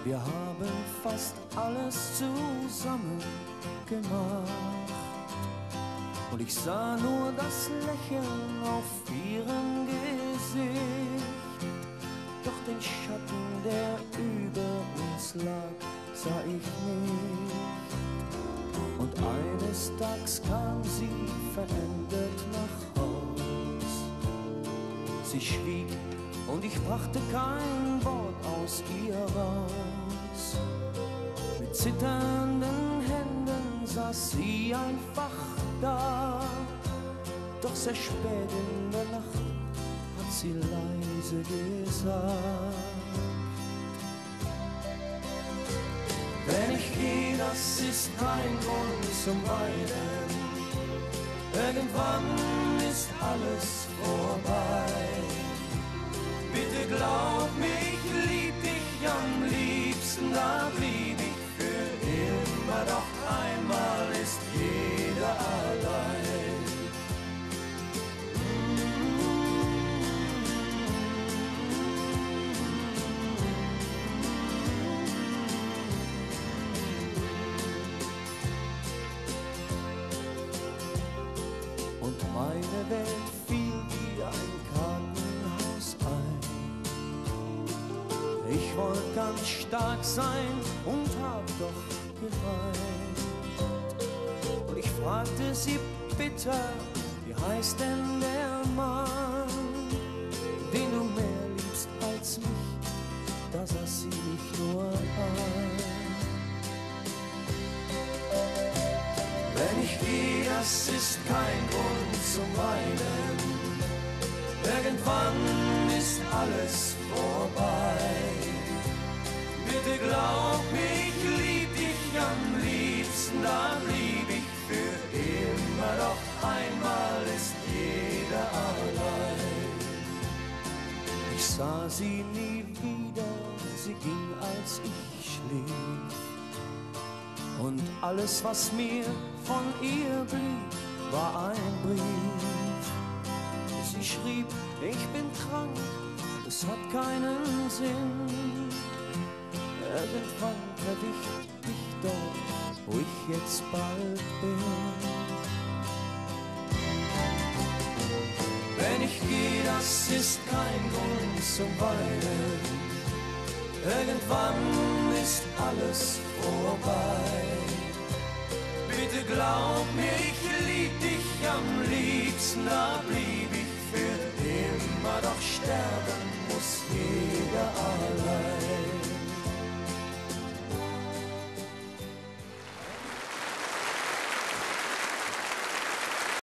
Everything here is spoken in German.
Wir haben fast alles zusammen gemacht und ich sah nur das Lächeln auf ihrem Gesicht. Doch den Schatten, der über uns lag, sah ich nicht. Und eines Tages kam sie verändert nach Haus. Sie schwieg und ich brachte kein Wort aus ihr raus. Mit zitternden Händen saß sie einfach da. Doch sehr spät in der Nacht hat sie leise gesagt: Wenn ich gehe, das ist kein Grund zum Weinen. Irgendwann ist alles vorbei. Bitte glaub mir, ich lieb dich am liebsten, da blieb ich für immer. Doch einmal ist jeder allein. Und meine Welt fiel wie ein Kartenhaus ein. Ich wollte ganz stark sein und hab doch geweint. Und ich fragte sie bitter, wie heißt denn der Mann, den du mehr liebst als mich? Da sah sie mich nur an. Wenn ich gehe, das ist kein Grund zum Weinen. Irgendwann ist alles vorbei. Bitte glaub mir, ich lieb dich am liebsten, da blieb ich für immer. Doch einmal ist jeder allein. Ich sah sie nie wieder, sie ging, als ich schlief. Und alles, was mir von ihr blieb, war ein Brief. Sie schrieb, ich bin krank, es hat keinen Sinn. Irgendwann treff ich dich dort, wo ich jetzt bald bin. Wenn ich gehe, das ist kein Grund zum Weinen. Irgendwann ist alles vorbei. Bitte glaub mir, ich lieb dich am liebsten, da blieb ich für immer. Doch sterben muss jeder allein.